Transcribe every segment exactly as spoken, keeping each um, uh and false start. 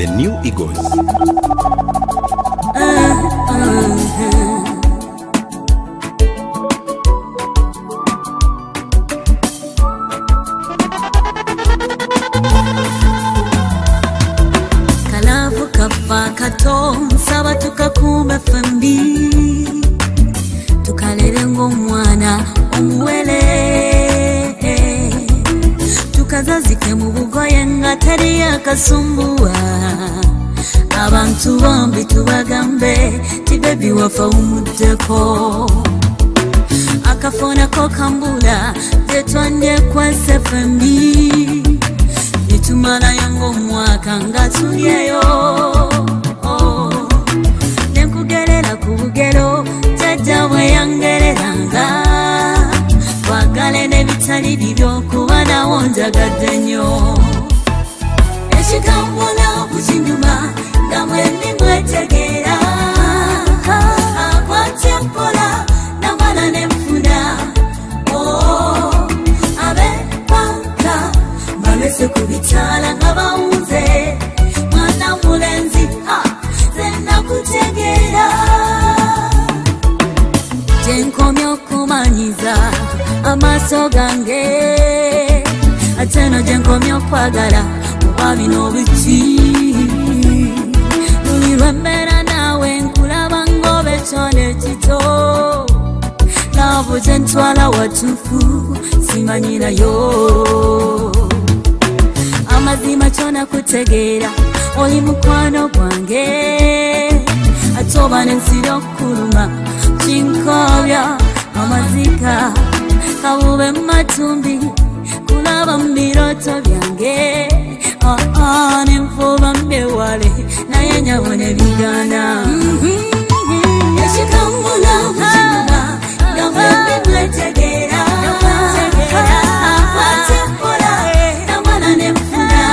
the new Eagles. Kalavu kafa kato nsaba tukakumba fambi tukalere ng'omwana omuwele tukazazike mu bugoye nga teri yakasumbuwa abantu bombi tubagambe ti bebi wafa umuddeko akafona ko kambula tetwandye kwase fambi nitumala yango mwaka nga tulyeyo nenkugerera ku bugero jajja bwe yangereranga twagale n'ebitali bibyo kuba nawo njagadde nnyo ekigambo laavu kinyuma nga mwendi mwetegeera akwatye mpola namala nenfuna abepanka balese ku bitala nga bawunze mwana mulenzi zenakutegeera jenkomya okumanyiza amaaso gange ate no jenkomya okwagala muba bino biki luli lwembeera naawe nkulaba ng'oba ekyone kito laavu gye ntwala watuufu simanyirayo amazima kyona kutegeera oli mukwano gwange ate oba nensira okukuluma kinkobya amazika kabube matumbi kulaba mbiroto byange nenfuba mbewale naye nyabone bigana ekikambula mukimuba nga mwembi mwetegeera akwate mpola namala nenfuna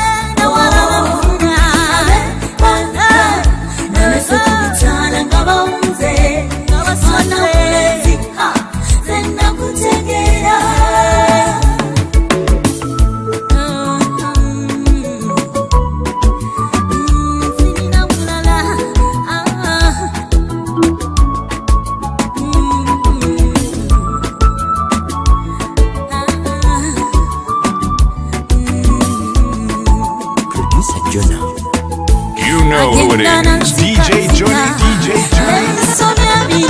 nalese ku bitala nga bawunze mwana mulenzi zenakutegeera sirina mulala Producer Jonah. You know who it is. D J Johnny, D J Johnny.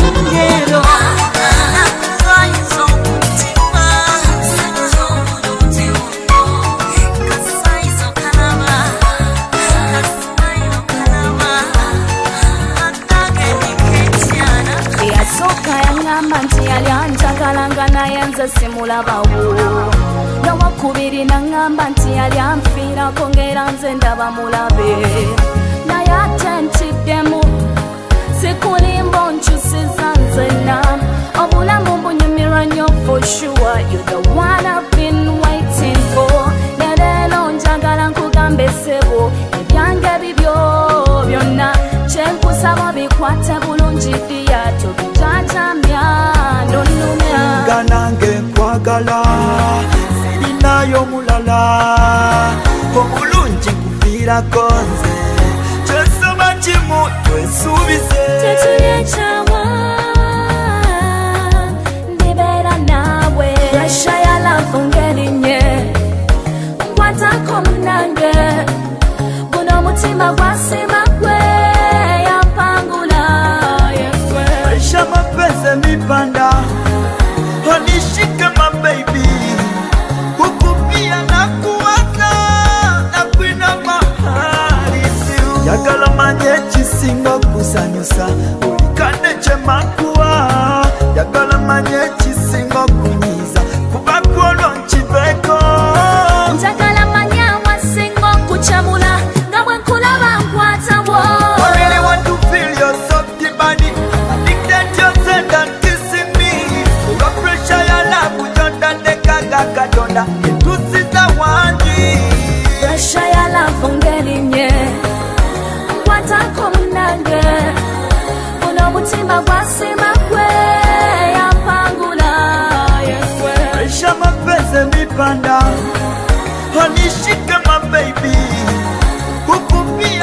Simulabawo nawakubiri nangamba nti yali anfiira kongera nze ndaba mulabe naye ate ntiddemu sikulimbo nkyusiza nzenna obulamu bunyumirwa nnyo for sure you're the one I've been waiting for leero njagala nkugambe ssebo ebyange bibyo byonna kyenkusaba bikwate bulungi ddiya tobijajamya ndonnumya ganange nkwagala sirinayo mulala obulungi kuviirako nze kyesoma kimu twesuubize tetuyekyawa ndibeera naawe presha ya lavu ngerinye nkwatako munange guno omutima gwasima gwe yampangula yekwe presha mapenzi mipanda Honishike my baby Kukupia na kuwaka Na kwina mahali siu Yagala manye chisingo kusanyusa Ulikane chema kuwa Yagala manye chisingo kunyiza Kuba kuolo nchiveko Njagala manye wasingo kuchamula Ngamwe kulaba nkwata wo I really want to feel your soft body Addicted to your scent and kissing me Your pressure, your love, ujonda deka gaka donda Etusita wanji Presha ya lavu ngerinye nkwatako munange guno omutima gwasima gwe yampangula yekwe Presha mapenzi mipanda Honishike my baby Kukupia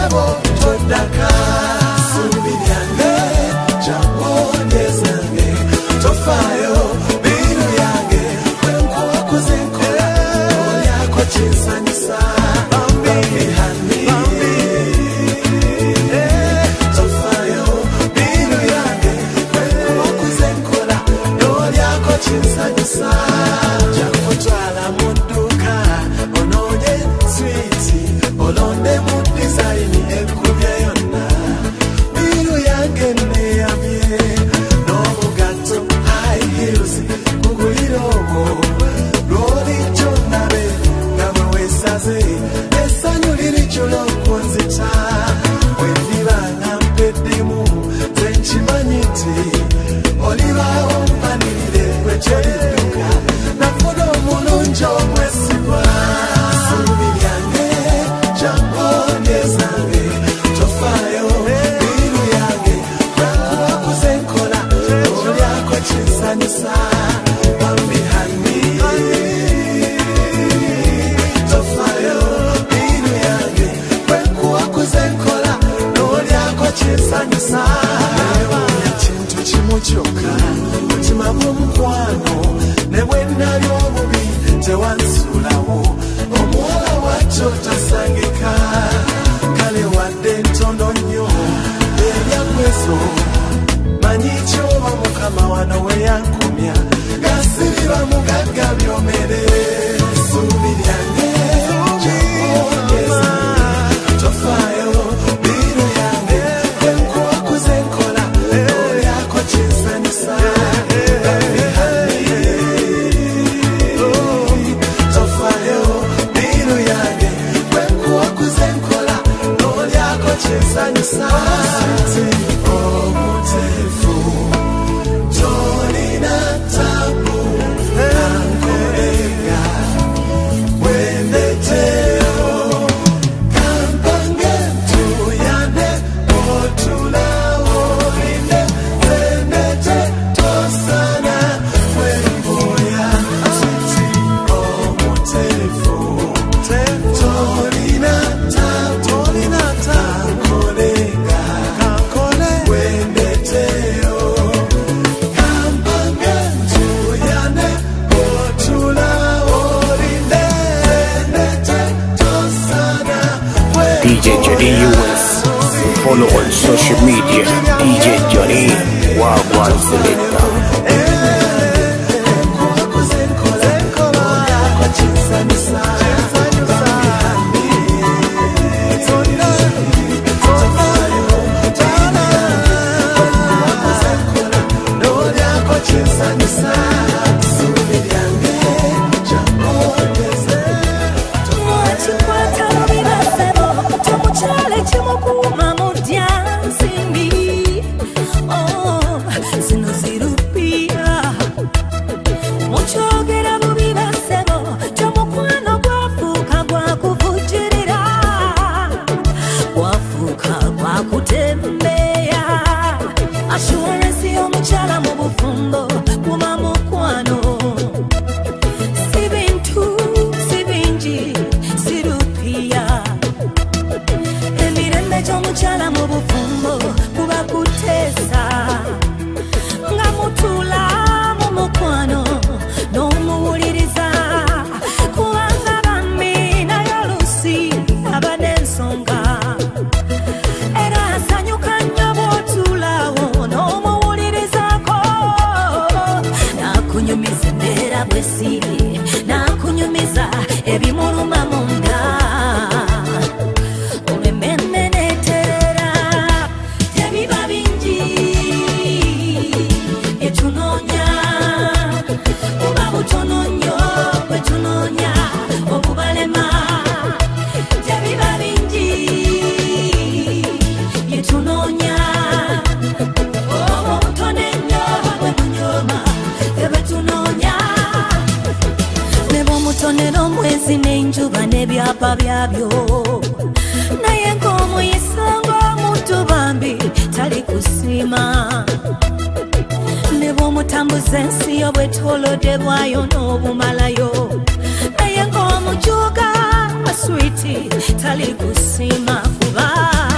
ngabo todaka subiryange jambonezange tofayo biru yange kwenko wakuzenkola olyako chinsanyisa bambi hani tofayo biru yange kwenko wakuzenkola olyako chinsanyisa jakutwala munduka ononye switi olonde mu design ekubya yonna biru yange neyamye n'obugato high heels kugulirogo lwoli kyonabe nga bwe weesaze essanyu liri kyolwokunzita bwendiba nga mpeddemu nze nkimanyi nti olibaawo mpanirire gwekyolidduka nafuna omulungi omwesigwa subi lyange jambonezange tofayo biru yange kwenkuba kuzenkola olyako kinsanyusa bambi hani tofayo biru yange kwenkuba kuzenkola olyako kinsanyusa ekintu kimu kyokka mutima gw'omukwano ne bwe nnali obubi tewansuulawo omuwala watyo tasangika kale wadde ntono nnyo ebyakwezo manyi kyoba mukama wano we yankomya gasiriba mugagga byomere subi lyange jamboneza tofayo biru yange kwenkuba kuzenkola olyako kinsanyusa bambi hani tofayo biru yange kwenkuba kuzenkola olyako kinsanyusa omuteefu tolina tabu nankolenga wendeteo kampange ntuyane otulawo linde zendete tosana wemboya siti omuteefu tolina tabu nankolenga wendeteo kampange ntuyane otulawo linde zendete tosana D J Johnny U S. Follow on social media. D J Johnny Wagwan Selector. Wachikwata mubibasebo tomukyale kimukuuma mu dyansimbi. Oh, zino zirupiya mukyogera bubibasebo tomukwano gwafuuka gwakuvujirira gwafuuka gwakutembeya assurance y'omukyala mu bufumbo kuma mukwano si bintu si bingi si rupiya emirembe gy'omukyala mu bufumbo kuba kuteesa nga mutuula mu mukwano n'omuwuliriza kubanga bambi naye oluusi aba n'ensonga era asanyuka nnyo bw'otuulaawo n'omuwulirizaako n'akunyumiza embeera bw'esiri n'akunyumiza ebimuluma munda olw'emmeme n'eterera tebiba bingi etunoonya oba butono nnyo bwe tunoonya obubalema tebiba bingi byetunoonya oba obutono ennyo bwe bunyooma ebwe tunoonya ne bw'omutonera omwezi n'enjuba n'ebyapa byabyo naye ng'omuyisa ng'omuntu bambi tali kusiima ne bw'omutambuza ensi obwetolodde bwayo n'obumalayo naye ng'omujuga aswiti tali kusiima kuba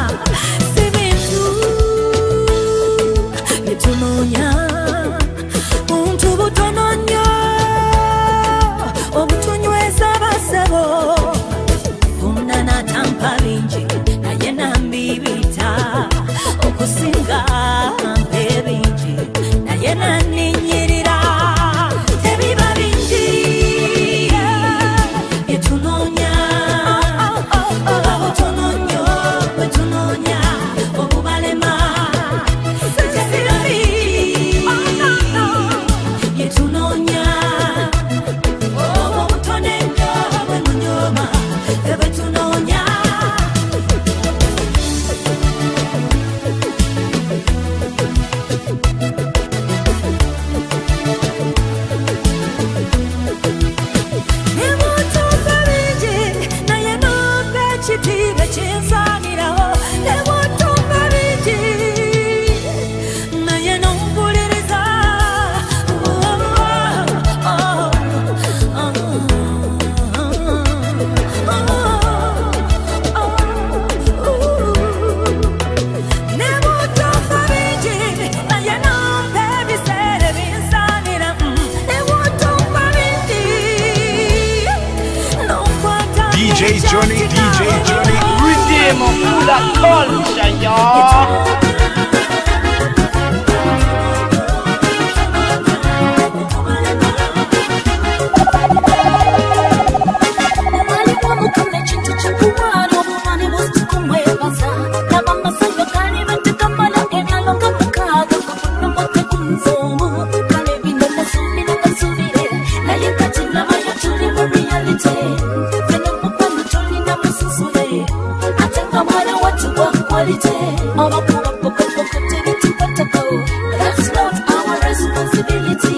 ekitiibwa kinsaanirawo ne bw'otumba bingi naye n'ompuliriza. D J Johnny, D J Johnny. Redeem full of culture, y'all. That's not our responsibility.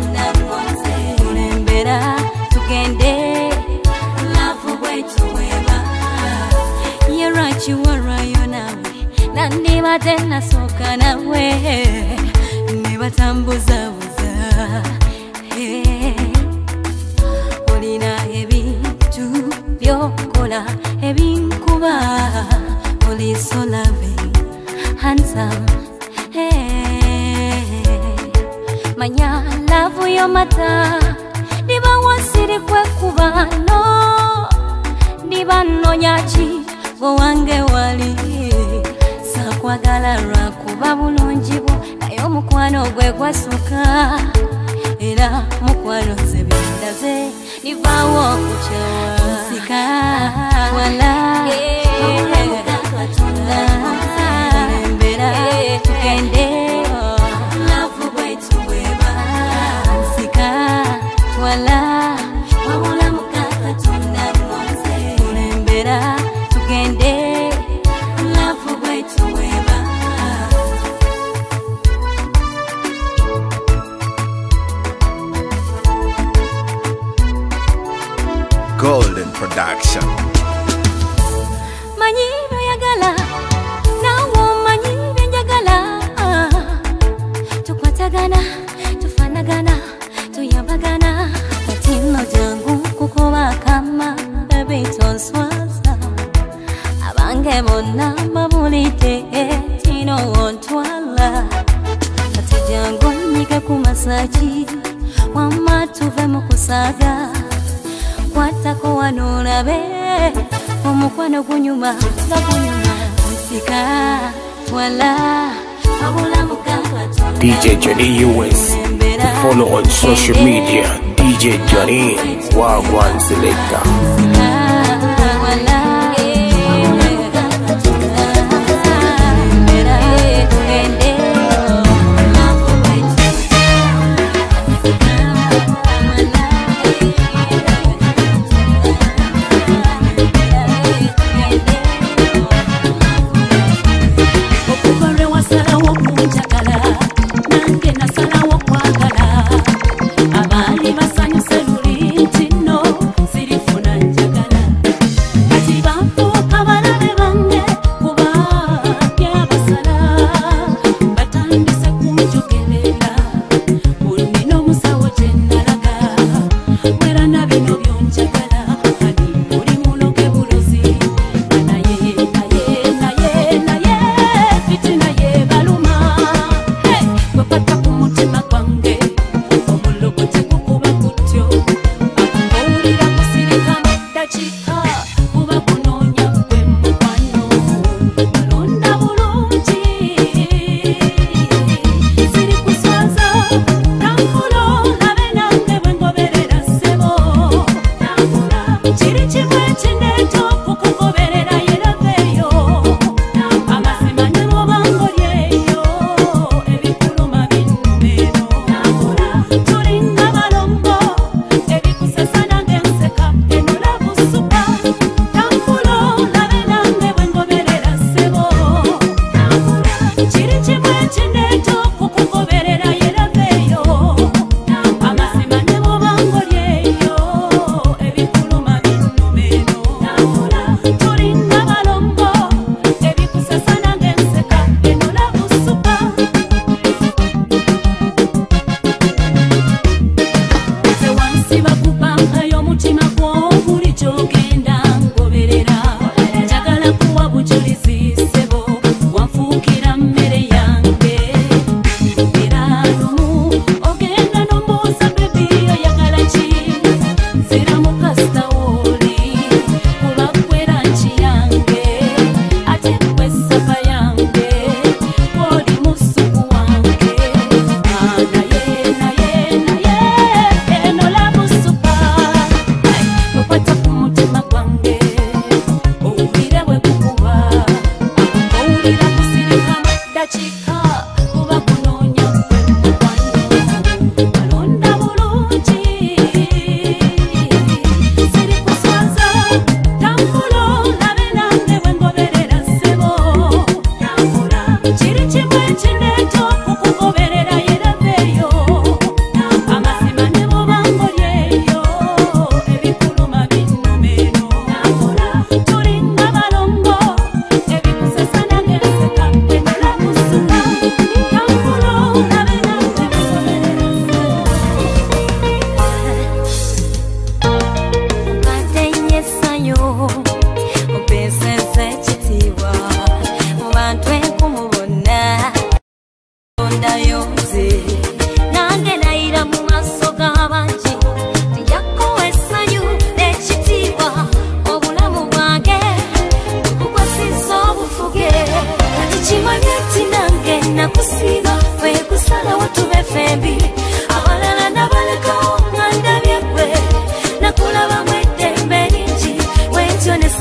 Tugende, love way to where chiwarwayo nawe nandibadde nasooka nawe ne batambuzabuza olina ebintu byokola ebinkuba oli so loving handsome manya lavu yo mata diba wasiri kwekuba no diba nonyachi wange wali sakwagala lwakuba bulungi bwo naye omukwano gwe gwasooka era mukwano ze bindaze nivaawo okukyawa sika wala embera tugende lavu bwetu bweba sika wala wabula mukakatonda nonze embera tugende lavu bwetu bweba Golden Production. Manyibe yagala nawo manyibe njagala tukwatagana tufanagana tuyambagana katino jangu kukoba kama baby tonswaza abange bonna babulite tino ontwala kati jangu nyike kumasaji wama tuve mukusaga kwatako wanolabe omukwano gunyuma nga gunyuma nsika wala wabula mukaka D J Johnny U S. Follow on social media. D J Johnny Wagwan Selector. Wera na bino byonjagala, kali muri muno ke bulozi.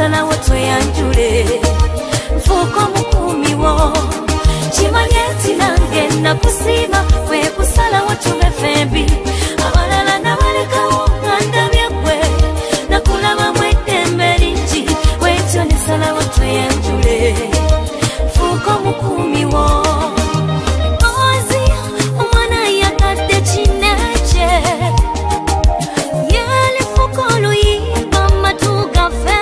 nesala wetweyanjule fuko mukumi wo chimanyeti nange nakusima kwe kusala watume fembi abalala nabalekawo ngandabye nakulaba mwedembe lingi wetyo nesala wetweyanjule fuko mukumi wo ozi omwana yakadde kineche yali fuko luyimba matugafe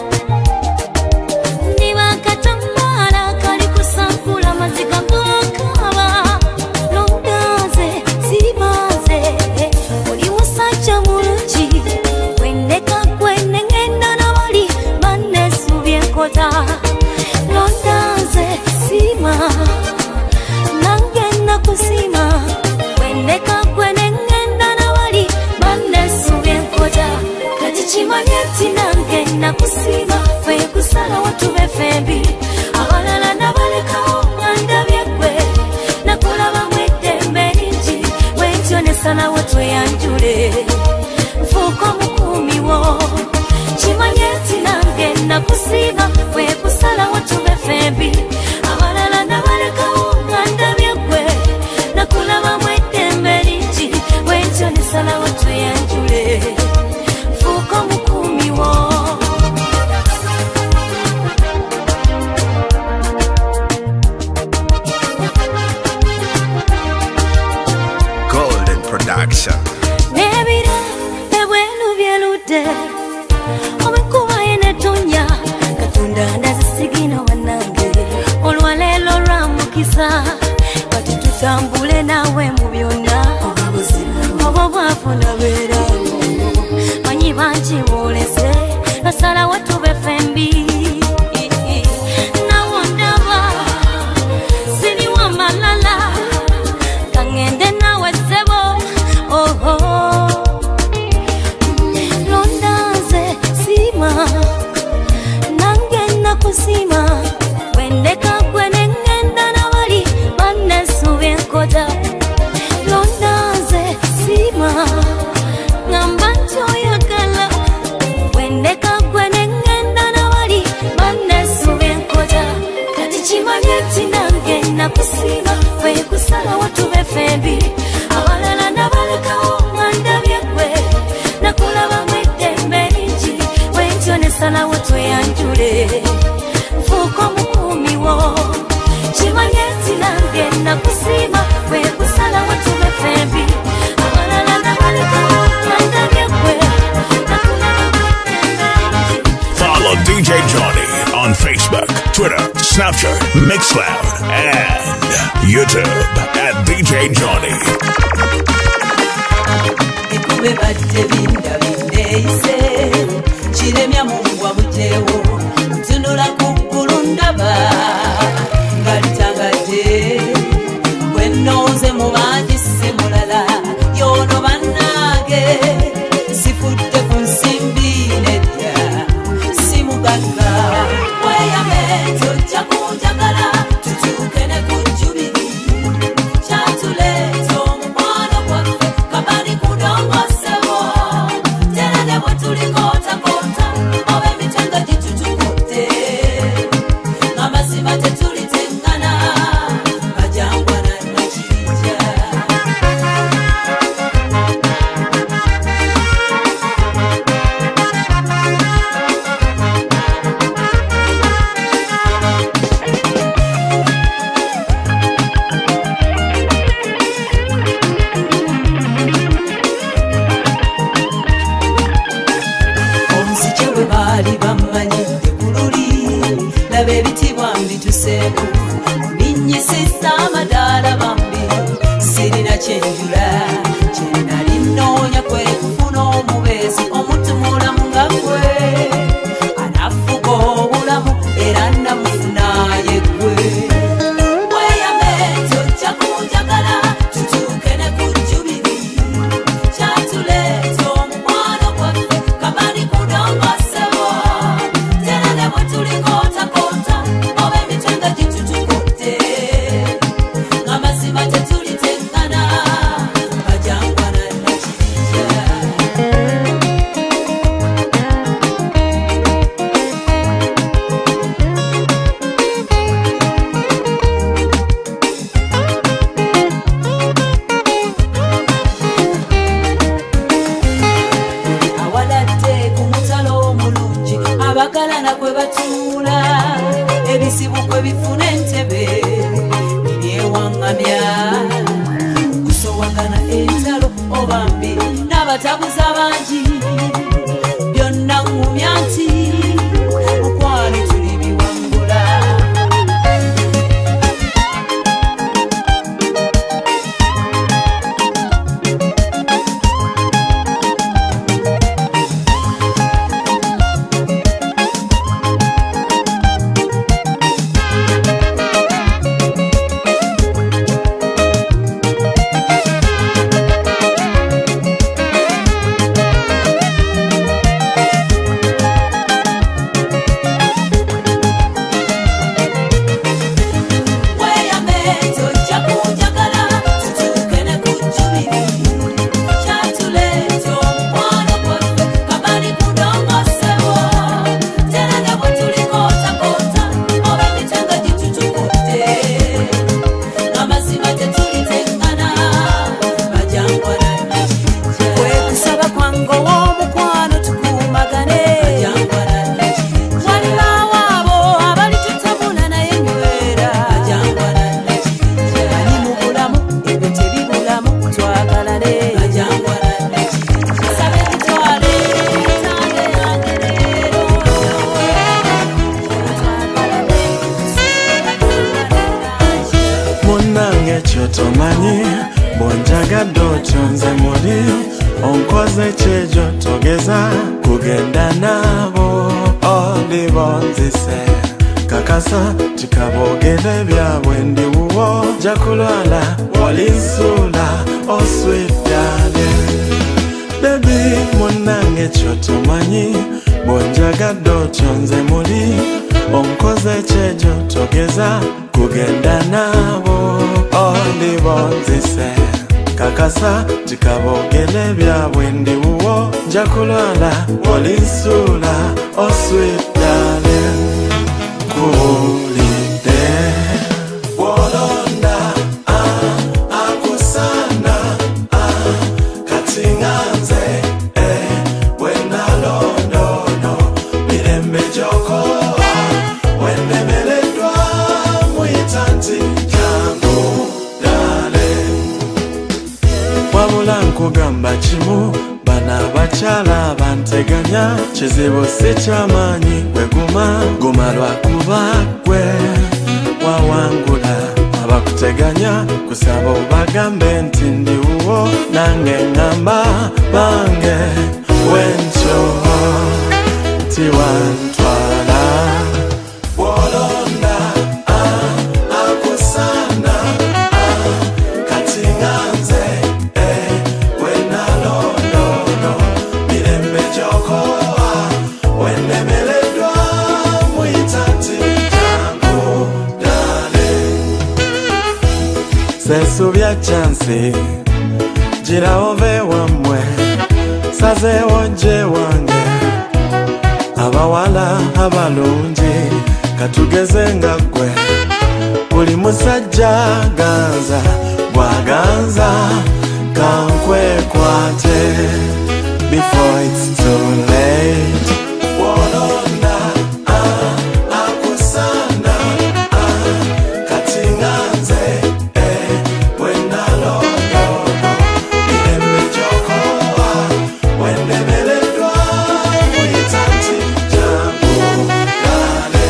niba katambala kali kusankula maziga gakaba londaze zimaze oli musajja mulungi wendeka gwene ngenda nabali bannesubye enkota londaze sima nange nakusima wendeka gwene ngenda nabali bannesubye enkota kati kimanye nti nange nakusima kwe kusala watube fembi abalala nabalekawo ngandabye gwe nakulaba mwedembe lingi wetyo nesala wetweyanjule fuko mukumi wo kimanye nti nange nakusima kwe kusala watube fembi abalala nabalekawo ngandabye gwe nakulaba mwedembe lingi wetyo nesala wetweyanjule fuko mukumi wo Golden Production. nebira ebwelu byelude omekuba yenetonya katonda ndazisigina wanange olwaleero lwamukisa kati tutambule nawe mu byonna oba bwafuna beerawo manyi bangi boolese nasala watube fembi nawo ndaba siriwa malala kangende nawe sebo oho londaze sima nange nakusima wendeka gwene ngenda nabali bannesubye enkota londaze sima ngamba nti oyagala wendeka gwene ngenda nabali bannesubye enkota kati kimanye nti nange nakusima kwe kusala watube fembi abalala nabalekawo ngandabye gwe nakulaba mwedembe lingi wetyo nesala wetweyanjule fuko mukumi wo kimanye nti nange nakusima kwe kusala watube fembi abalala nabalekawo ngandabye gwe nakulaba mwedembe lingi. Follow D J Johnny on Facebook, Twitter, Snapchat, Mixcloud, and YouTube at D J Johnny. ekube badde binda bindeise kiremya mubwa butewo ntunula kuggulu ndaba nga litangadde bwennooze mu bangi si mulala yono bannange sifudde ku nsimbi nedda si mugagga weyame tojja kunjagala tutuuke ne ku jjubiri kyatuleeta omukwano gwaffe kabali kudongosebo tera ne bwe tulikootakoota oba emitendo gitutukudde ng'amazima tetulitengana bajangwa nannakirija omusike bwe baali bammanyidde ku luli laba ebitibwa mbituseeko binnyisisa amadaala bambi sirina kyenjula kyenali nnoonya kwe kufuna omubeezi omutumulamu nga gwe anafuga obulamu era namufunaaye gwe weyame tojja kunjagala tutuuke ne ku jjubiri kyatuleeta omukwano gwaffe kabali kudongosebo tera ne bwe tulikootakoota oba emitendo gitutu tuula ebisibukwe bifuna entebe ebyewaŋŋamya kusowagana entalo obambi n'abatabuza bangi byonna ŋŋumya nti mukwano tuli biwangula tomanyi bonjagadde otyonze muli onkoze kyejo togeza kugenda nabo oli bonzise kakasa tikabogere byabwe ndi wuwo jakulwala walinsula oswitale bebi munange kyotomanyi bonjagadde otyonze muli onkoze kyejo togeza kugenda nabo oli bonzise kakasa tikabogere byabwe ndi wuwo jakulwala walinsula oswitale kulide wolonda ah, akusana ah, katinganze eh, wenalondono mirembe joko wenemeledwa muitanti jangu dale wabula nkugamba kimu bana bakyala banteganya kizibu si kyamanyi gweguma guma lwakuba gwe wawangula abakuteganya kusaba obagambe nti ndi wuwo nange ngamba bange wentyo nti wantwala wolonda ah, akusana ah, katinganze eh, wenalondono mirembe joko wenemeledwa muitanti jangu dale sesubya chansi gira ove wamwe sazewo nje wange abawala abalungi katugeze nga gwe buli musajja ganza bwaganza kankwekwate before it's too late wolonda ah, akusana ah, katinganze eh, wenalondono mirembe joko wenemeledwa muitanti jangu dale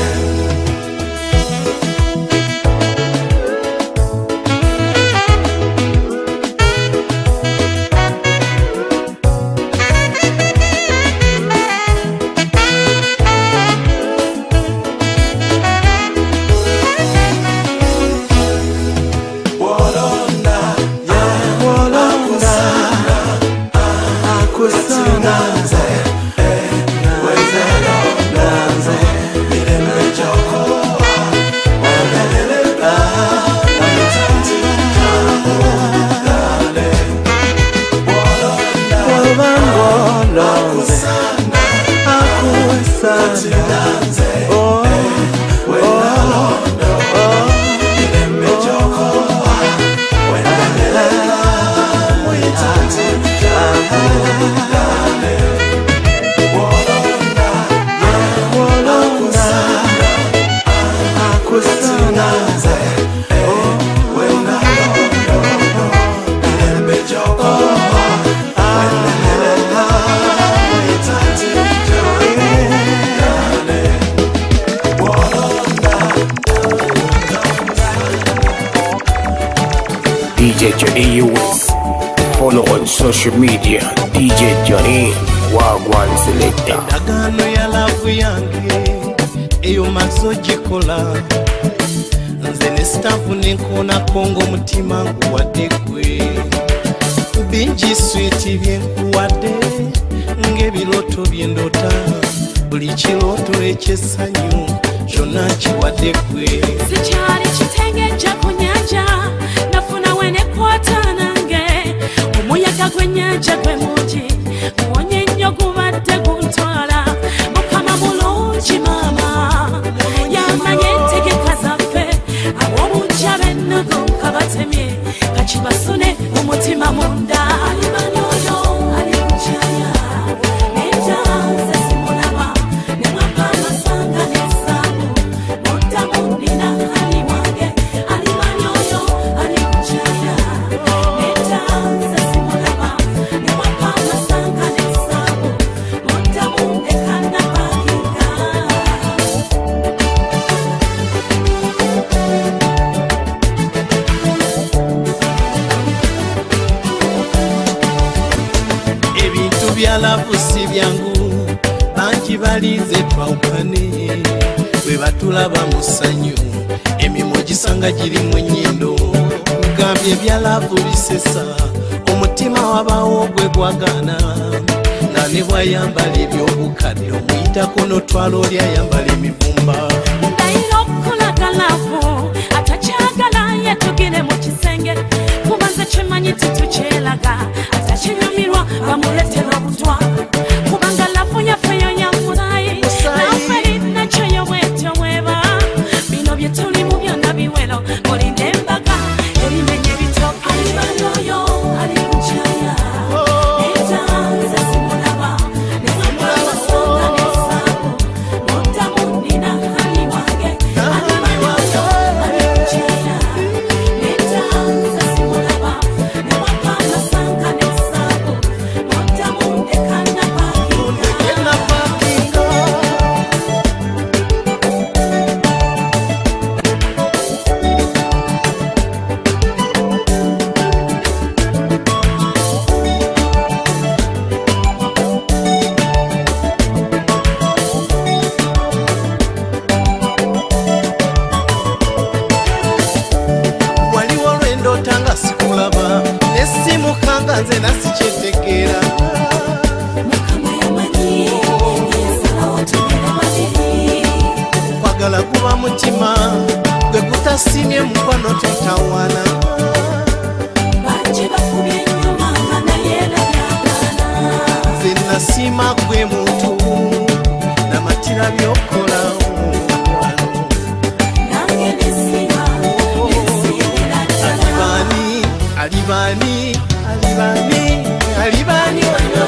D J Johnny U S. Follow on social media, D J Johnny, Wagwan Selector. Endagano ya lavu yange, eyo maso jikola. Nze ne stafu nenkona kongo mutima nguwadde gwe. Bingi sweeti byenkuwadde, ng'ebiroto byendota. Buli kiroto eky'essanyu, kyonna kiwadde gwe. Sikyali kitengejja ku nnyanja, nafuna we nekwata nange. Omuyaga gw'ennyanja gwe mungi, muwonye nnyo gubadde guntwala. Mukama mulungi maama, yamanye entegeka zaffe. Ab'obungi ab'ennogo kabatemye, kakibasune umutima munda. Alimanyi oyo ali ku kyaya, n'enja nze simulaba, ne mwaka amasanga n'essanyu. Muddamu nina ali wange, alimanyi oyo ali ku kyaya, n'enja nze simulaba, ne mwaka amasanga n'essanyu. Muddamu ndeka napakinga. Ebintu bya lavu si byangu, bangi balinze twawukane. Bwe batulaba mu ssanyu, emimwa gisanga girimu ennyindo. Kugambye ebya lavu bisesa, omutima wabaawo gwe gwagaana. Nga ne bw'ayambala eby'obukadde, omuyitako n'otwala oli ayambala emivumba. Ndayira okukulaga lavu, atakyagala yatugire mu kisenge. Kuba nze kimanyi titukyelaga, atakinyumirwa bamuletera obutwa. Kubanga lavu yaffe yo yamulayi, naffe lina kyoyo bwetyo bweba. Bino bye tulimu byonna biwero, mulinde embaga erimenya ebito. Alimanyi oyo ali ku kyaya, n'enja nze simulaba, ne mwaka amasanga n'essanyu. Muddamu nina ali wange, alimanyi oyo ali ku kyaya, n'enja nze simulaba, ne mwaka amasanga n'essanyu. Muddamu ndeka napakinga. Waliwo lwendoota nga sikulaba, nesimukanga nze nasikyetegeera. Mukama yamanyi, yensalawo tugere babiri. Kwagala kuba mutima, gwe gutasimye mukwano tutawana. Bangi bakubye nnyo maama naye labyagaana. Nze nasiima gwe muntu, namatira by'okola omukwano. Nange nesiima, nesiimira ddala. Alibani, alibani, alibani, alibani oyo.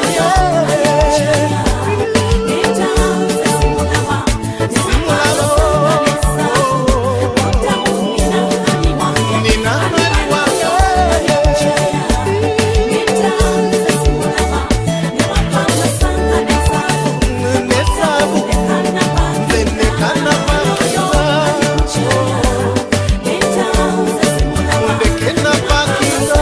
N'enja nze simulaba, ne mwaka amasanga n'essanyu. Muddamu nina ali wange, Nina ali wange. ali ku kyaya. N'enja nze simulaba, ne mwaka amasanga n'essanyu. Nesaabu, Ndeka napakinga. nze ndeka napakinga. Ndeke napakinga.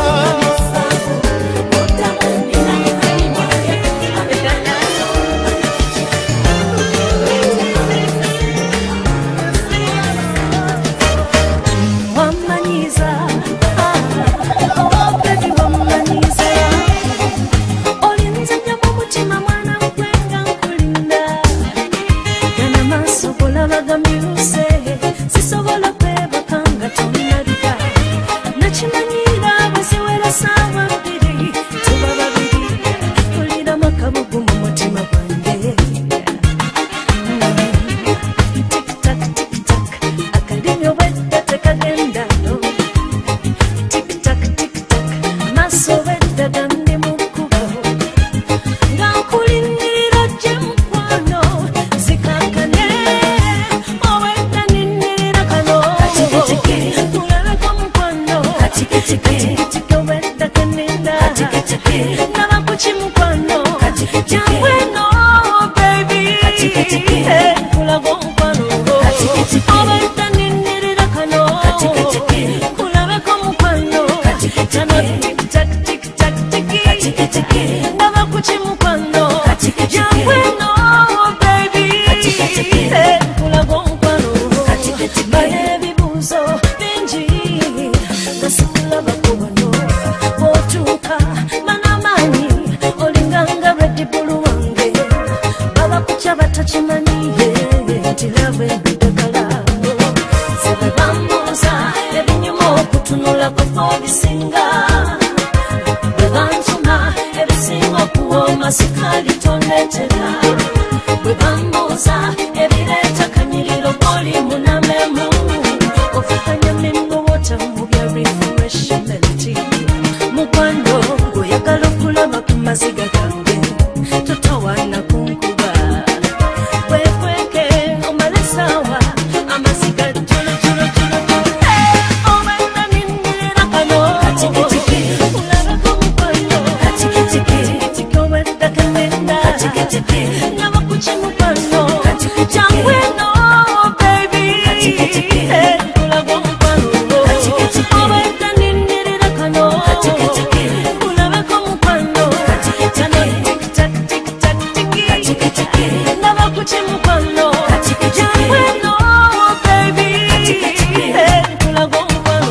naffe bidagala sebe bambuuza ebinyuma okutunula kwaffe obisinga bwe bantuma ebisinga okuwooma sikaali tondeetera bwe bambuuza ebireeta kanyiriro bw'oli munamemu ofukanya mimmuwota mu bya refreshmenti mukwano ng'oyagala okulaba ku maziga gange totawaana kunkuba wekweke omale essaawa amaziga jolojolojolo obadde ninnyirira kano olabeko mukwano katikitiki obadde kanenda naba ku kimukwano jangwe no baby kulaga omukwano obadde ninnyirira kano olabeko mukwano jano tiktak tiktak tiki naba ku kimukwano jangwe no baby kulaga omukwano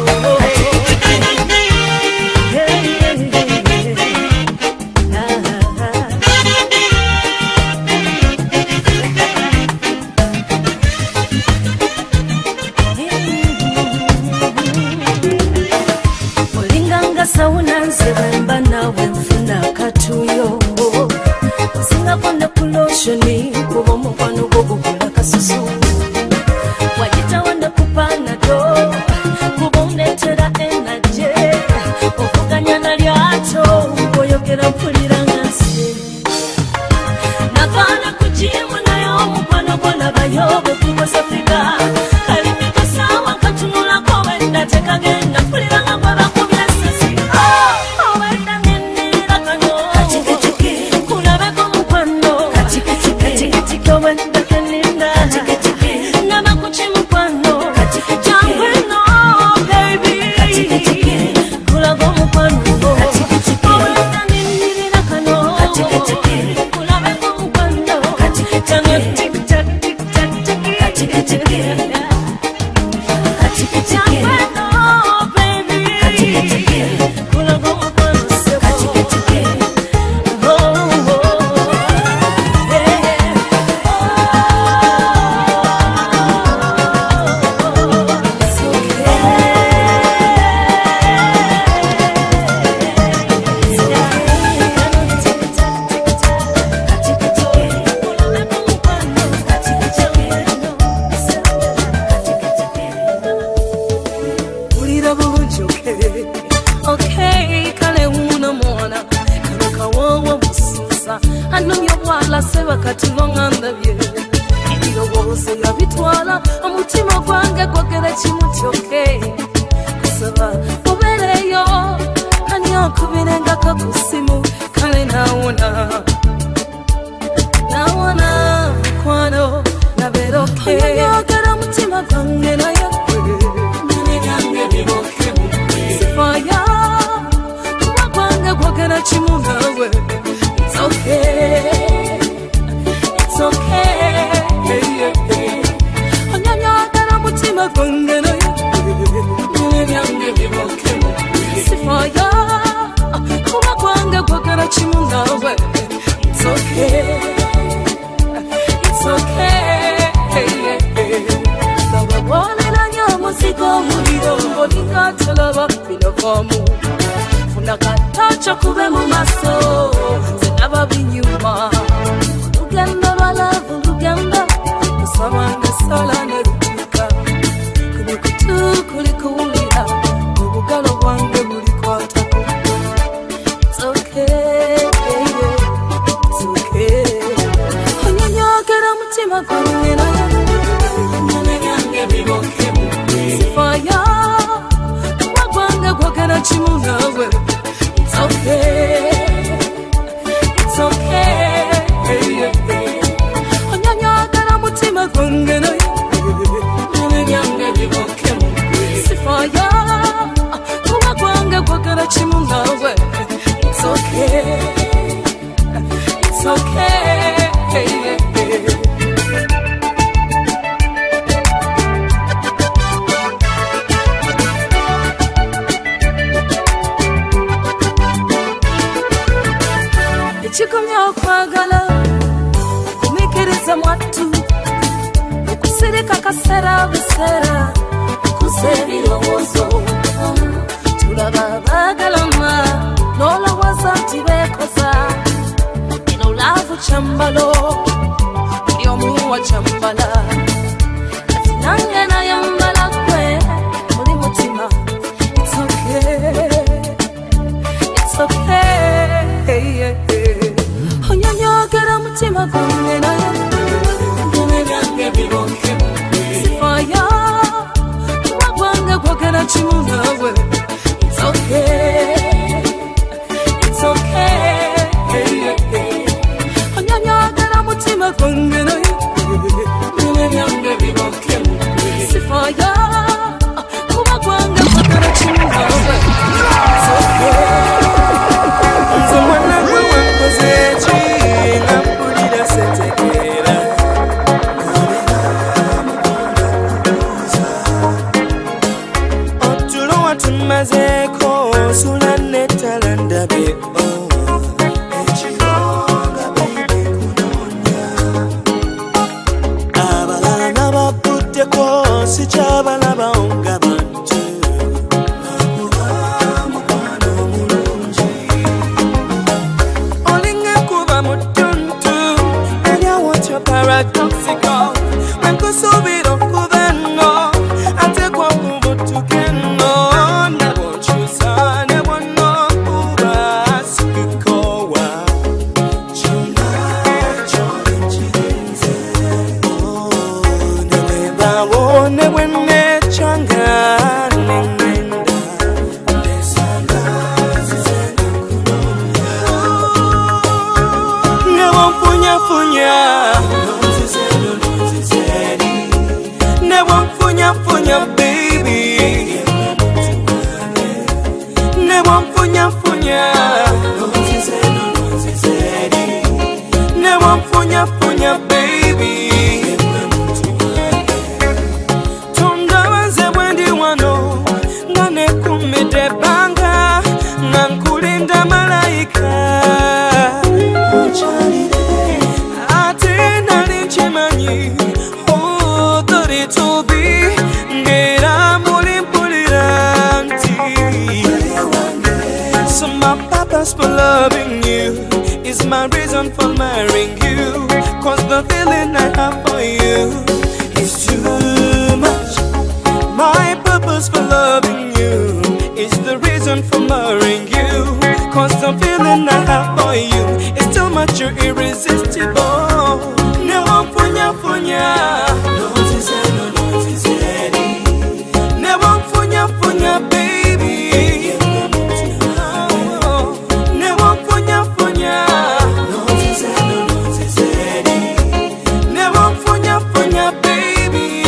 olinganga sawuna nze bwemba nawe nfuna akatuyo osingako ne ku loshoni kuba omukwano gwogugula kasusu wagitawo ne ku panado kuba ondeetera enaje ovuganya nalyato oyogera mpulira nga nse navaana ku jimu naye omukwano gwolabayo bwe kukosafiga kalimi kasaawa katunulako wenda tekagenda mpulira nga gwe bakubya sasi owenda ninira kano kulabeko mukwano katikitiki owenda keninda naba ku kimukwano jangwe no baby kulaga omukwano owenda ninirira kano kulabeko mukwano jangwe tiktak tiktak tiki jangwe no baby kulaga omukwano sebo oh oh ulira bulungi okay okay kale uno mwana kaluka wowo mususa anumya bwala seba katulonga ndabye ebirowoozo yabitwala omutima gwange gwogera kimuti okay kusaba obeereyo ani okubirenga kakusimu kale nawona nawona mukwano nabeera okay oyogera omutima gwange naye sifaya kuba gwange gwogera kimu nawe it's okay it's okay onyonyogera omutima gwange naye byange bibokemu sifaya kuba gwange gwogera kimu nawe it's okay it's okay nababoneranya omuzigo omuliro olinga talaba binavaamu funa kataco kube mu maso zenaba binyuma olugendo lwalavu lugendo kusabanga sala nerutuka kuli kutu kuli kuwulira obugalo bwange bulikwatako it's okay it's okay onyonyogera omutima gwange naye sifaya kuba gwange gwogera kimu nawe it's okay it's okay onyonyogera omutima gwange naye byange bibokemu sifaya kuba gwange gwogera kimu nawe it's okay it's okay ekikomya okwagala kumikiriza mwattu okusirika kasera bisera kusebirowozo tulaba bagalama nola wasati bekoza ino lavu chambalo yomuwa chambala nange na yambala kwe muri mutima. It's okay, it's okay, hey, hey, hey. Onyanyogera mutima gwange na ngene byange bironke sifaya wagwange kwogera kimu nawe. It's okay, it's okay, hey, hey, hey. Onyanyogera mutima gwange na ngene byange bironke sifaya wagwange kwogera kimu nawe. It's okay. Someone who wants to say, I'm putting a set together. Otulo watu mazeko sula netalanda be oh. Echironga baby kunonya. Abalala nabapute ko sichabala baonga bantu. Paradoxical, when go so we don't go then no. I take one move to can no. Never want you, son, never want no. Who ask you go out? Chuna, chuna, chuna. Oh, never want, never ne changa, nenda. Desanda, zizenda kunonya. Never punya punya. Funya baby, never funya funya, never funya funya baby. Tunda wanze wendi wano, ngane kumide banga, ngankulinda malaika. Ate nalinchimanyi, oh tori tobi. So my purpose for loving you is my reason for marrying you. Cause the feeling I have for you is too much. My purpose for loving you is the reason for marrying you. Cause the feeling I have for you is too much, you're irresistible. Never funya funya. Never funya funya baby. Never funya funya. Never funya funya baby.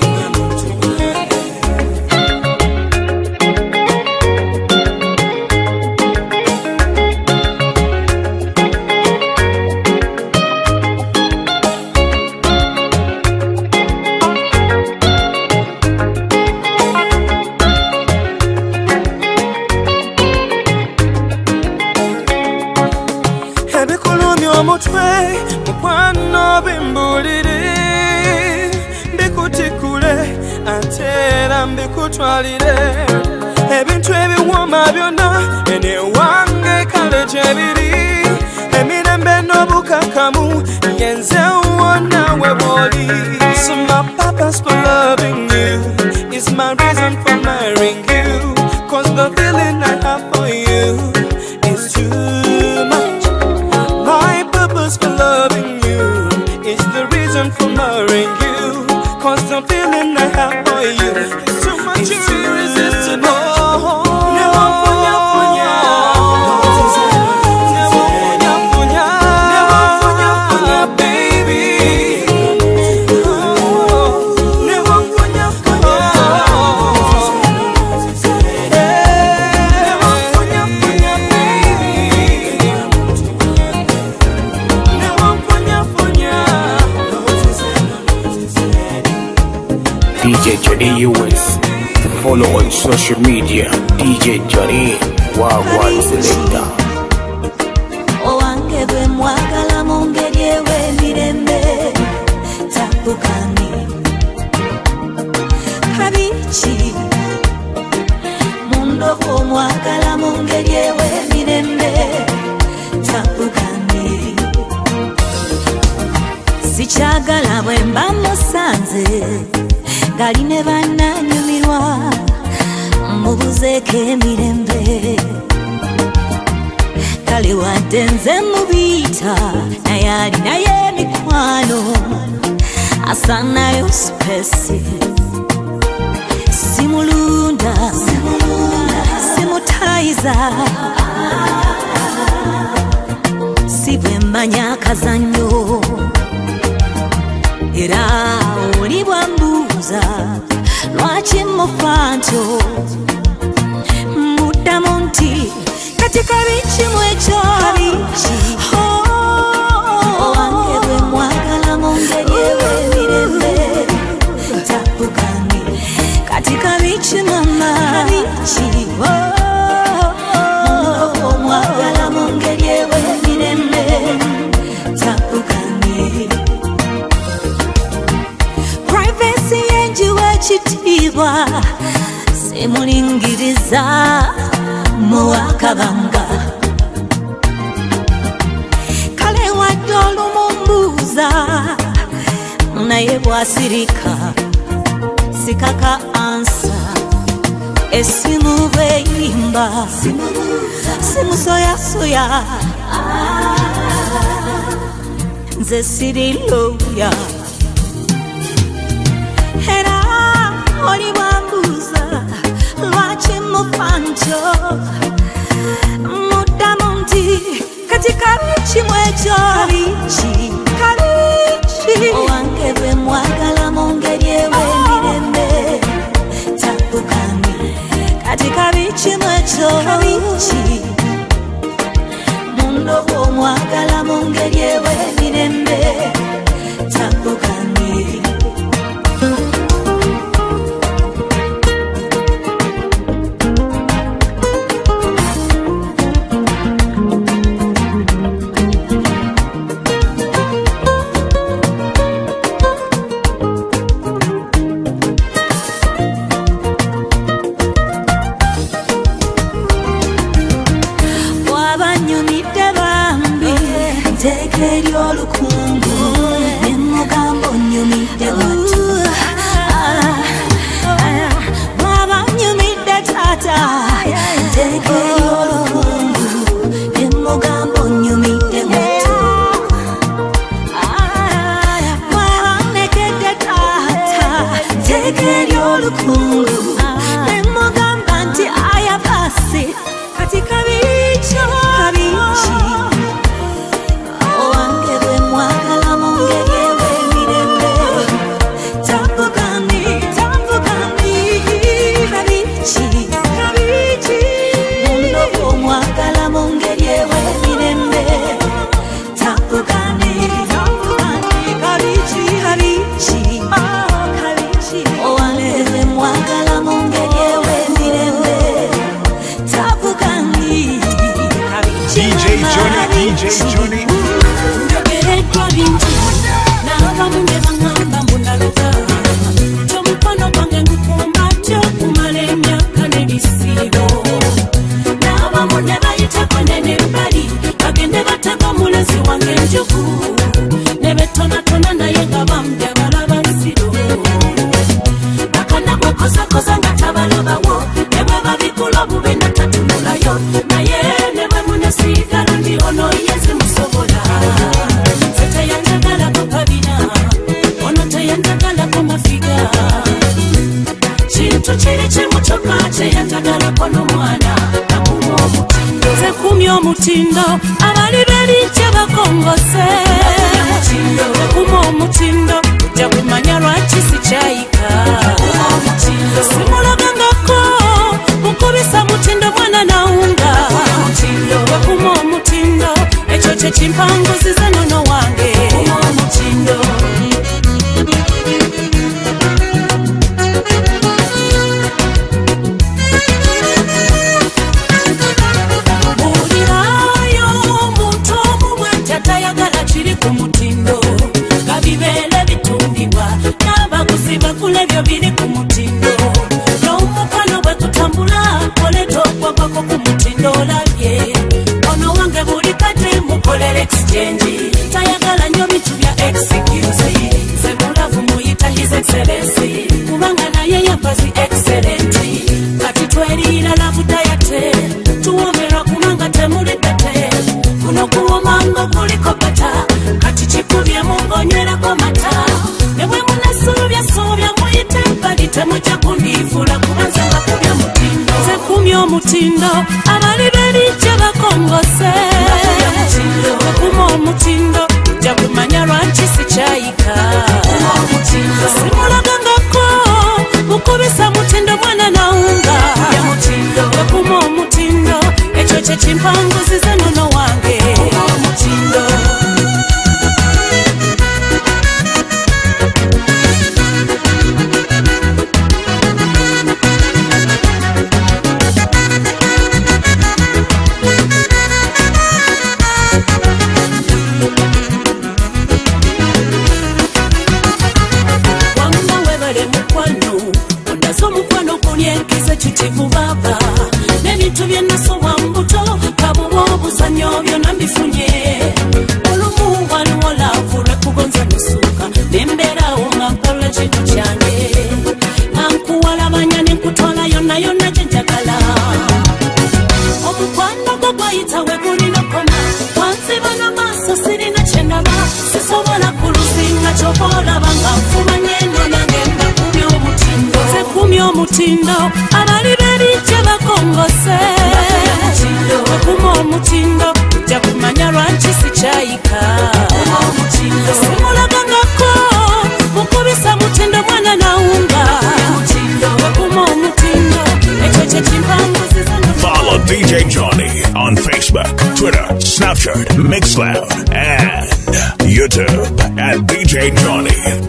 Omutwe mukwano bimbulire mbikutikule atera mbikutwalire ebintu ebiwoma byonna ene wange kale gyebiri emirembe n'obukakamu yenze wonna we bw'oli. So my purpose for loving you is my reason for marrying you. Cause the feeling I have for you is too much. My purpose for loving you is the reason for marrying you. Cause the feeling I have for you is too much, it's irresistible. Never funya funya. Never funya funya. Never funya funya baby. Never funya funya. Never funya funya baby. D J Johnny U S. Follow on social media. D J Johnny Wagwan Selector. Owange gwe mwagala mu ngeri ewe mirembe takukani mwagala mu ngeri ewemirembe tabugani sikyagala bwe mba musanze ngali ne bannanyumirwa mubuzeeko emirembe kale wadde nze mubiyita naye alinayo emikwano asanayo spesi simulunda simutayiza sibwe mmanya akazannyo era oli bwambuuza lwaki mufa ntyo muddamu nti katika bichi mwecho owange bwe mwagala mu ngeri ewemirembe tabugani katika bichi mama mwagala mu ngeri ewemirembe tabugani privacy yenjiwa ekitiibwa simulingiriza muwakabanga kale wadde olumumbuuza naye bwasirika sikaka ansa esimu bweyimba simusoyasoya nze siri loya era oli bwambuuza lwaki mufa ntyo muddamu nti katika bichi mwecho owange bwe mwagala mu ngeri ewemirembe tabugani katika bichi mwecho mundo bw'omwagala mu ngeri ewemirembe tabugani omutindo abali beriche bakongose kuma omutindo ujja kumanya lwaki sikyayika simulagangako mukubisa mutindo mwana naunga kuma omutindo ekyo kye kimpanguziza nono wange omutindo Ebyo biri ku mutindo n'omukwano bwe tutambula koleta okwa exchange tayagala nnyo bitu bya excuse ze mulavu muyita his excellency kubanga naye yambazi excellent kati twerira lavuta yate tuwomerwa kubanga temulidate kuno kuwomanga kuliko bata kati kikubye mungonywera mata newe munasuubya suubya muyite bali temujja kundiifula kubanza bakubya mutindo ze kumya omutindo abali berijja bakongose kuma omutindo ojja kumanya lwaki sikyayika simulagangako mukubisa mutindo mwana nawunga kuma omutindo ekyo kyekimpanguziza nono wange omutindo baba n'ebintu byenasoba mbuto kabuwa obuzanyo byonna mbifunye olumu waliwo laavu lwekugonza nusuuka nembeerawo nga nkola kintu kyange nga nkuwalabanya nenkutwala yonna yonna gye njagala omukwano gwo gwayita we gulina koma wanziba n'amaaso sirina kye ndaba sisobola kuluzinga ky'oba olaba nga nfumanye eno nange ndakumya omutindo ze kumya omutindo abali berijja bakongose okuma omutindo ojja kumanya lwaki sikyayika simulagangako mukubisa mutindo mwana nawunga okuma omutindo ekyo kyekimpanguziza. Follow D J Johnny on Facebook, Twitter, Snapchat, Mixcloud, and YouTube at D J Johnny.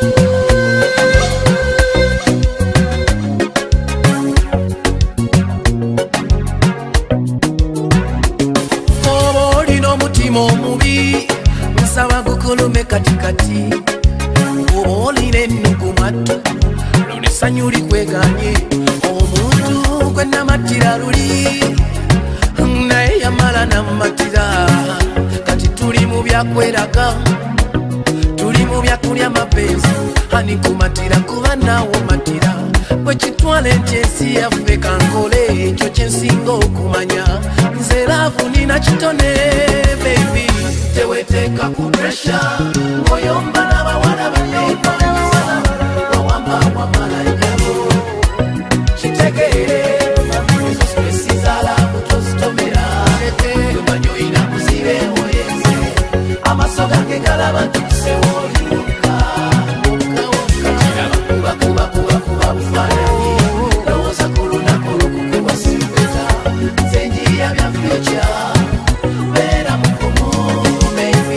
omubi nsaba gukulume katikati olire nukumatu lunesanyu likweganye omuntu gwenamatira luli naye yamala namatira kati tuli mu byakweraga tuli mu byakulya mapenzi hani kumatira kuba nawo matira bwekitwala nti ensi yaffe kankole ekyo kyensinga okumanya nze laavu nina kitone baby teweteka ku pressure oyomba n'abawala banneekwanyisa wawamba wamala nyabo kitegeere ezo spesi za laavu tozitomera wemanyi oyina kuzibe oyenze amaso gange galaba ntukusewoolimuka kuba kuba kuba kuba bufaananyi lowooza ku lunaku lukukuba siveta nze njiya bya future beera mukumu baby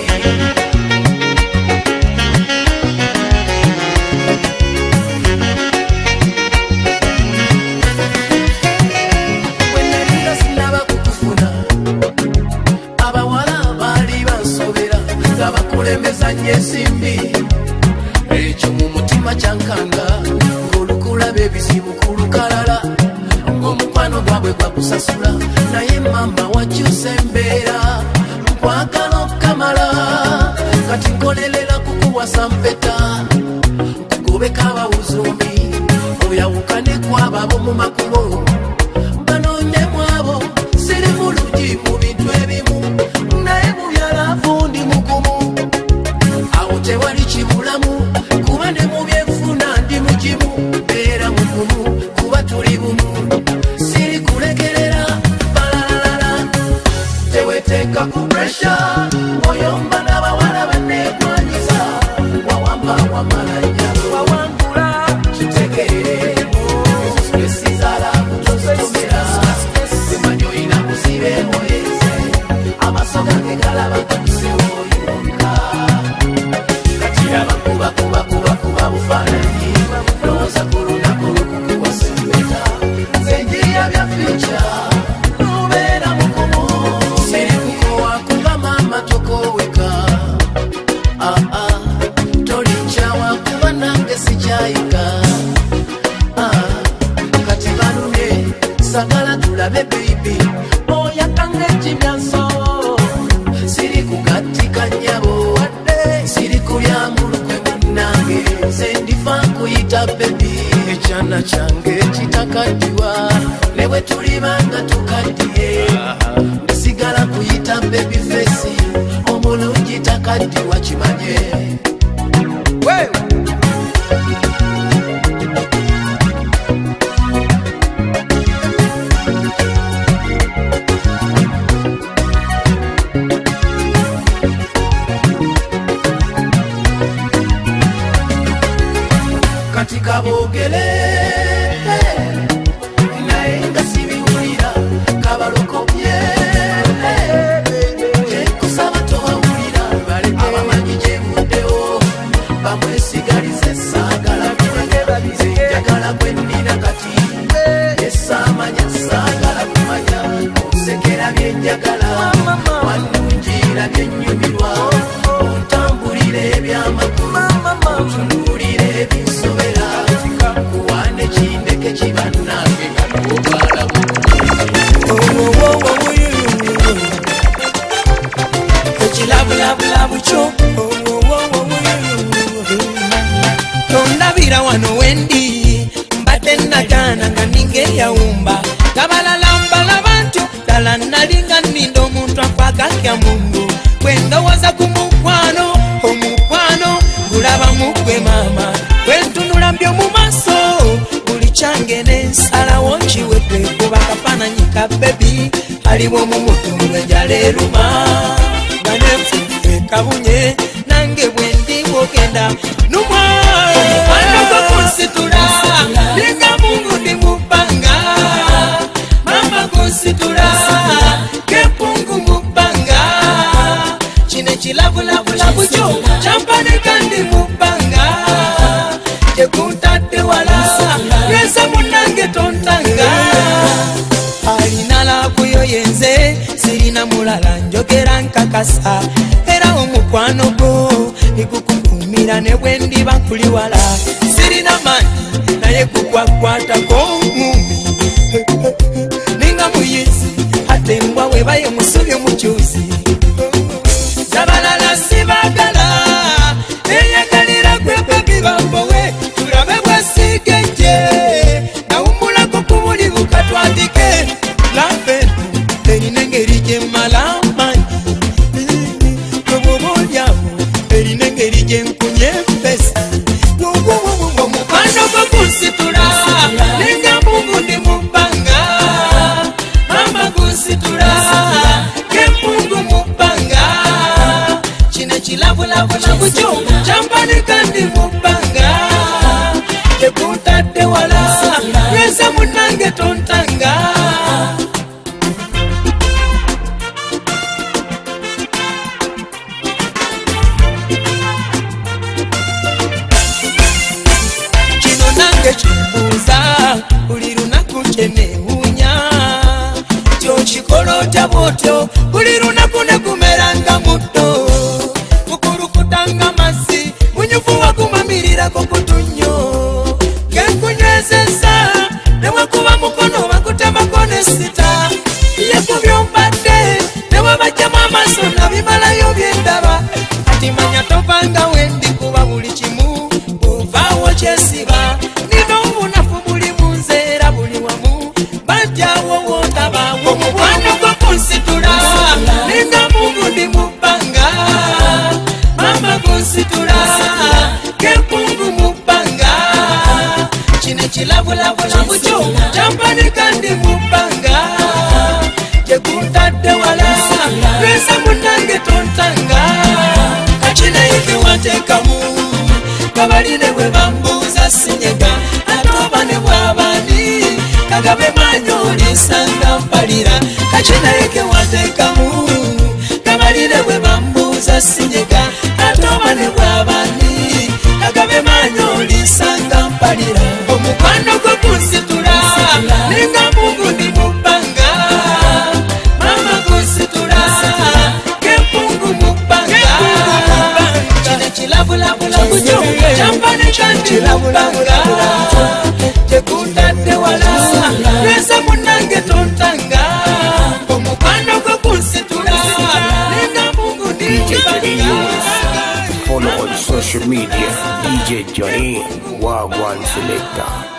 wenalira sinaba kukufuna abawala baali bansobera nga bakulembeza nnyo ensimbi ekyo mu mutima kyankanga ng'olukulaba ebizibu ku lukalala ng'omukwano gwabwe gwakusasula naye mama wakyusa embeera nkwagala okukamala kati nkolerera kukuwasa mpeta nkugobeka abawuzumbi oyawukane kwababo mu makubo banoonyemu abo siri mu lugi mu bintu ebimu naye mu byalaavu ndi mugumu awo tewali kibulamu kuba ne mu byenfuna ndi mugimu beera mugumu kuba tuli bumu siri kulekerera balalala teweteka ku pressure oyomba n'abawala banneekwanyisa wawamba wamala nyabo wawangula kitegeere ezo spesi za laavu tozitomera wemanyi oyina kuzibe oyenze amaso gange galaba ntukusewoolimuka kiraba kuba kuba kuba kuba bufaananyi lowooza ku lunaku lukukuba sembeta nze njiya bya future lubeera mukumu siri kukowa kuba maama tokoweka aa tolikyawa kuba nange sikyayika kati balumye sagala tulabe baby oyakange ekimyanso siri kugat ekyana kyange kitakaddiwa ne bwe tulibanga tukaddiye nsigala kuyita baby face omulungi takaddiwa kimanye katika bogele naye nga sibiwulira kabalokobye jekusaba towawulira abamanyi gyevuddewo bamwesigalize saagala njagala gwennina kati esamanya saagala kumanya okusekera byenjagala wannungira byennyumirwa ontambulira ebyamakulu otunulira ebinsobera kuwane kindeke kibannange katwogala ekilabulabulabu kyo tondabira wano wendi mbadde nagaana nga ningeyawumba gabalalambala bantu ddala nalinga nninda omuntu akwagakya mungu bwendowooza ku mukwano omukwano gulaba mugwe maama bwentunula mbyo mu maaso buli kyange nensalawo nkiwedde kuba kafaananyi ka bebi aliwo mu mutundu enjala eruma nga nenfufe kabunye nange bwendi bwogenda numwana gokunsitula linga mungu ndi mubbanga mama kunsitula kempungu mubbanga kino ekilabulabulabu kyo kyampanika ndi mubbanga kyekuntadde wala lweza munange tontanga alina lakuyo yenze sirina mulala njogera nkakasa era omukwano gwo ikukukumira ne bwendi bankuli wala sirina manyi naye kukwakwatako ngumi ninga muyizi ate mbwa webaye musubi mukyuzi zabalala sibagala eyagalira gwe bebi bambowe tulabe bwesigenje nawumulako kubuli bukatwatike lafenu erina engeri gyemmalamanyi obwobaolyawo erina engeri gyenkunye empesa omukwano gwo kunsitula ninga mungu ndi mubbanga mama kunsitula kempungu mubbanga kino ekilabulabulabu kyo kyampanika ndi mubbanga tekuntadde wala lweza munange tontanga kino nange kimbuuza buli lunaku kyenewuunya kyokikola otya bwotyo buli lunaku negumeranga muddo kukulukutanga mazzi munyuvu wakumamirirako kutunyo genkunywezeza newakuba mukono bakutemako nesita yekubyombadde newabajjamu amaaso nabimalayo byendaba ati manya topanga wendi kuba buli kimu ovaawo kyesiba nina obunafu buli munze era buli wamu bajjawo wotabawo omukwano gwo kunsitula ninga mungu ndi mubbanga mama kunsitula kempungu mubbanga kino ekilabulabulabu kyo kyampanika ndi mubbanga kyekuntadde wala lweza munange tontanga kakinaike wateekamu kabaline bwe bambuuza sinyega atoba ne bwabani kagabe manyo olisanga mpalira kakinaike wateekamu kabaline bwe bambuuza sinyega atoba ne bwabani kagabe manyo olisanga mpalira omukwano gwo kunsitula ninga mungu ndi mubbanga mama kunsitula kempungu mubbanga kino ekilabulabulabu kyo kyampanika ndi mubbanga tekuntadde wala lweza munange tontanga omukwano gwo kunsitula ninga mungu ndi mubbanga. Follow on social media D J Johnny Wagwan Selector.